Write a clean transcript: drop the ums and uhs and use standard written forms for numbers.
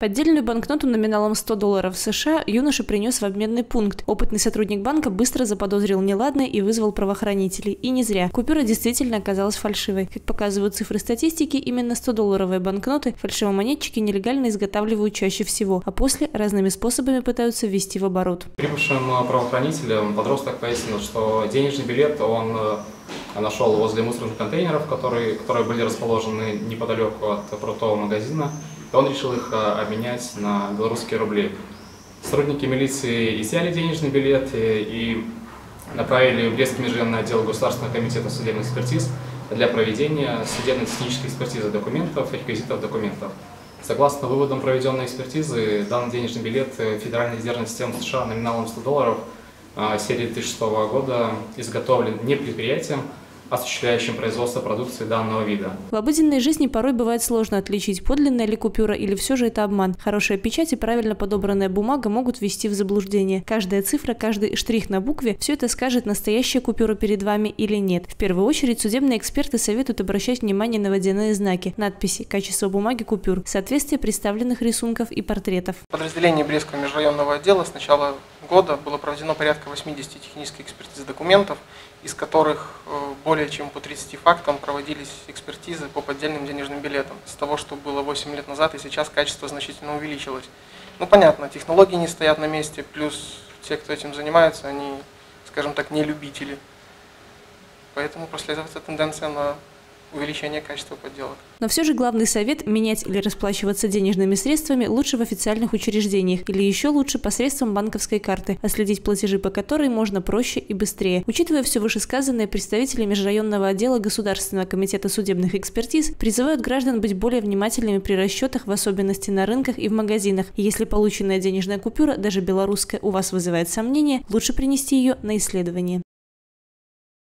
Поддельную банкноту номиналом $100 США юноша принес в обменный пункт. Опытный сотрудник банка быстро заподозрил неладное и вызвал правоохранителей. И не зря. Купюра действительно оказалась фальшивой. Как показывают цифры статистики, именно 100-долларовые банкноты фальшивомонетчики нелегально изготавливают чаще всего, а после разными способами пытаются ввести в оборот. Прибывшим правоохранителям подросток пояснил, что денежный билет он нашел возле мусорных контейнеров, которые были расположены неподалеку от продуктового магазина. Он решил их обменять на белорусские рубли. Сотрудники милиции изъяли денежный билет и направили в Брестский межрайонный отдел Государственного комитета судебных экспертиз для проведения судебно-технической экспертизы документов и реквизитов документов. Согласно выводам проведенной экспертизы, данный денежный билет Федеральной резервной системы США номиналом $100 серии 2006 года изготовлен не предприятием, осуществляющим производство продукции данного вида. В обыденной жизни порой бывает сложно отличить, подлинная ли купюра или все же это обман. Хорошая печать и правильно подобранная бумага могут ввести в заблуждение. Каждая цифра, каждый штрих на букве – все это скажет, настоящая купюра перед вами или нет. В первую очередь судебные эксперты советуют обращать внимание на водяные знаки, надписи, качество бумаги купюр, соответствие представленных рисунков и портретов. В подразделении Брестского межрайонного отдела с начала года было проведено порядка 80 технических экспертиз документов, из которых более чем по 30 фактам проводились экспертизы по поддельным денежным билетам. С того, что было 8 лет назад, и сейчас качество значительно увеличилось. Ну, понятно, технологии не стоят на месте, плюс те, кто этим занимается, они, скажем так, не любители. Поэтому прослеживается тенденция на увеличение качества подделок. Но все же главный совет – менять или расплачиваться денежными средствами лучше в официальных учреждениях или еще лучше посредством банковской карты, а следить платежи по которой можно проще и быстрее. Учитывая все вышесказанное, представители межрайонного отдела Государственного комитета судебных экспертиз призывают граждан быть более внимательными при расчетах, в особенности на рынках и в магазинах. И если полученная денежная купюра, даже белорусская, у вас вызывает сомнения, лучше принести ее на исследование.